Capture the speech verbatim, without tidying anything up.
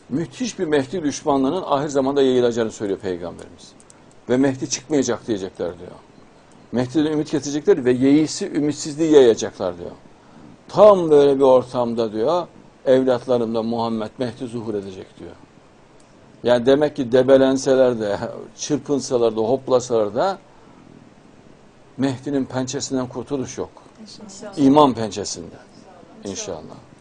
müthiş bir Mehdi düşmanlığının ahir zamanda yayılacağını söylüyor Peygamberimiz. Ve Mehdi çıkmayacak diyecekler diyor. Mehdi'den ümit getirecekler ve yeisi ümitsizliği yayacaklar diyor. Tam böyle bir ortamda diyor, evlatlarımda Muhammed Mehdi zuhur edecek diyor. Yani demek ki debelenseler de, çırpınsalar da, hoplasalar da Mehdi'nin pençesinden kurtuluş yok. İnşallah. İman pençesinde. İnşallah.